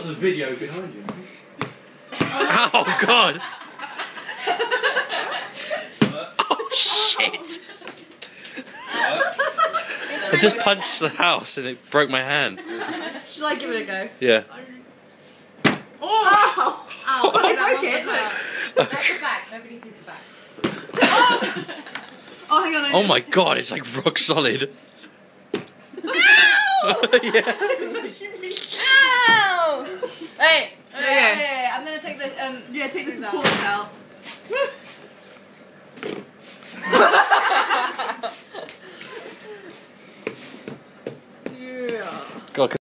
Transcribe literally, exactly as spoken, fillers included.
got the video behind you. Oh God! Oh shit! I just punched the house and it broke my hand. Should I give it a go? Yeah. Oh! Ow! I That broke it. look. That's the back. Nobody sees the back. Oh! Oh, hang on. I Oh did- my God! It's like rock solid. Yeah. Ow! Hey! Yeah. Hey, hey, I'm gonna take the um. Yeah, take the things supports out. Yeah. God.